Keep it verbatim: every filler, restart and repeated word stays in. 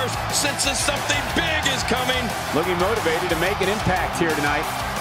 senses something big is coming. Looking motivated to make an impact here tonight.